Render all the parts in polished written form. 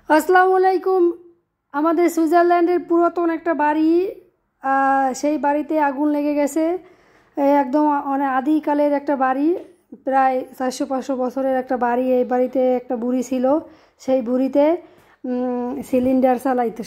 আসসালামু আলাইকুম। আমাদের সুইজারল্যান্ডের পুরাতন একটা বাড়ি, সেই বাড়িতে আগুন লেগে গেছে। একদম অনেক আদিকালের একটা বাড়ি, প্রায় 400-500 বছরের একটা বাড়ি। এই বাড়িতে একটা বুড়ি ছিল, সেই বুড়িতে সিলিন্ডার চালাইতো।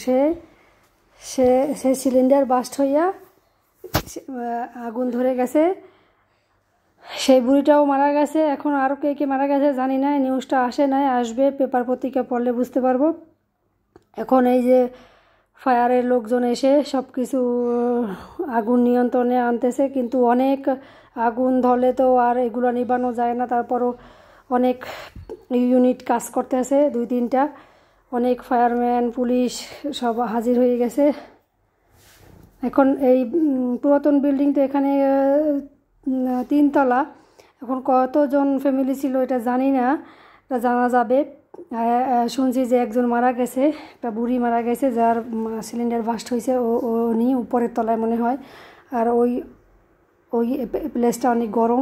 সে সিলিন্ডার বাস্ট হইয়া আগুন ধরে গেছে। সেই বুড়িটাও মারা গেছে। এখন আরও কে কে মারা গেছে জানি না, নিউজটা আসে নাই, আসবে, পেপার পত্রিকা পড়লে বুঝতে পারবো। এখন এই যে ফায়ারের লোকজন এসে সব কিছু আগুন নিয়ন্ত্রণে আনতেছে, কিন্তু অনেক আগুন ধরলে তো আর এগুলো নিবানো যায় না। তারপরও অনেক ইউনিট কাজ করতেছে, 2-3টা, অনেক ফায়ারম্যান, পুলিশ সব হাজির হয়ে গেছে। এখন এই পুরাতন বিল্ডিং তো, এখানে 3 তলা। এখন কতজন ফ্যামিলি ছিল এটা জানি না, এটা জানা যাবে। শুনছি যে একজন মারা গেছে, একটা বুড়ি মারা গেছে, যার সিলিন্ডার বাস্ট হয়েছে। উনি উপরের তলায় মনে হয়। আর ওই প্লেসটা অনেক গরম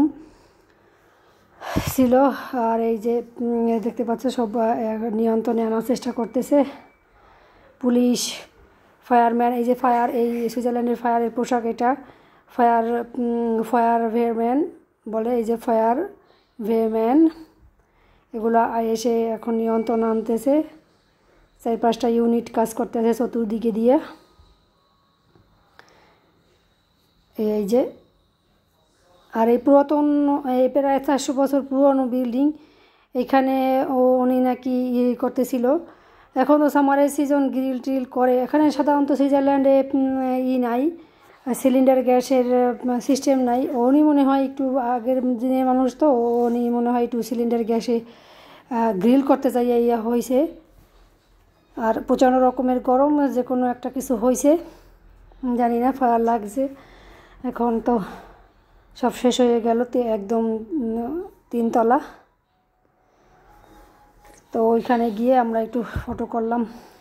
ছিল। আর এই যে দেখতে পাচ্ছ সব নিয়ন্ত্রণে আনার চেষ্টা করতেছে পুলিশ, ফায়ারম্যান। এই যে ফায়ার, এই সুইজারল্যান্ডের ফায়ারের পোশাক এটা, ফায়ার ভেয়ারম্যান বলে। এই যে ফায়ার ভেয়ারম্যান, এগুলো এসে এখন নিয়ন্ত্রণ আনতেছে। 4-5টা ইউনিট কাজ করতেছে চতুর্দিকে দিয়ে। এই যে, আর এই পুরাতন, এই প্রায় 400 বছর পুরনো বিল্ডিং। এখানে উনি নাকি করতেছিল। এখন তো সামারের সিজন, গ্রিল ট্রিল করে। এখানে সাধারণত সুইজারল্যান্ডে নাই, সিলিন্ডার গ্যাসের সিস্টেম নাই। উনি মনে হয় একটু আগের দিনের মানুষ, তো উনি মনে হয় একটু সিলিন্ডার গ্যাসে গ্রিল করতে চাই ইয়া হয়েছে। আর প্রচণ্ড রকমের গরম, যে কোনো একটা কিছু হয়েছে জানি না, ফায়ার লাগছে। এখন তো সব শেষ হয়ে গেল, একদম 3 তলা। তো ওইখানে গিয়ে আমরা একটু ফটো করলাম।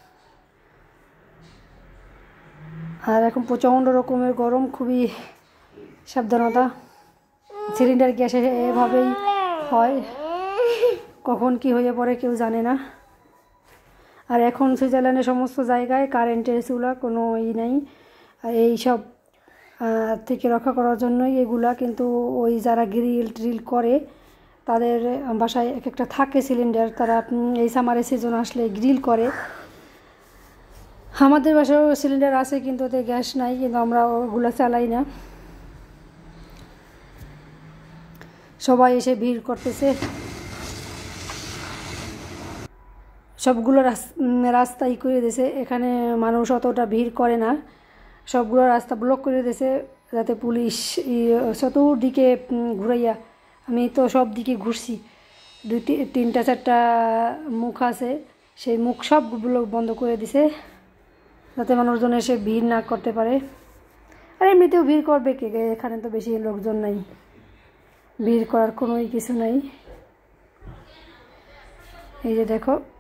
আর এখন প্রচণ্ড রকমের গরম, খুবই সাবধানতা। সিলিন্ডার গ্যাসে এভাবেই হয়, কখন কি হয়ে পড়ে কেউ জানে না। আর এখন সুইজারল্যান্ডের সমস্ত জায়গায় কারেন্টের চুলা, কোনো নাই। আর এই সব থেকে রক্ষা করার জন্যই এগুলা। কিন্তু ওই যারা গ্রিল ট্রিল করে, তাদের বাসায় এক একটা থাকে সিলিন্ডার, তারা এই সামারের সিজন আসলে গ্রিল করে। আমাদের বাসায়ও সিলিন্ডার আছে, কিন্তু ওতে গ্যাস নাই, কিন্তু আমরা ওগুলো চালাই না। সবাই এসে ভিড় করতেছে, সবগুলো রাস্তাই করে দিয়েছে। এখানে মানুষ অতটা ভিড় করে না, সবগুলো রাস্তা ব্লক করে দিয়েছে, যাতে পুলিশ চতুর্দিকে ঘুরাইয়া। আমি তো সব দিকে ঘুরছি, 2-3-4টা মুখ আছে, সেই মুখ সবগুলো বন্ধ করে দিছে, যাতে মানুষজন এসে ভিড় না করতে পারে। আর এমনিতেও ভিড় করবে কে, এখানে তো বেশি লোকজন নাই, ভিড় করার কোনোই কিছু নাই। এই যে দেখো।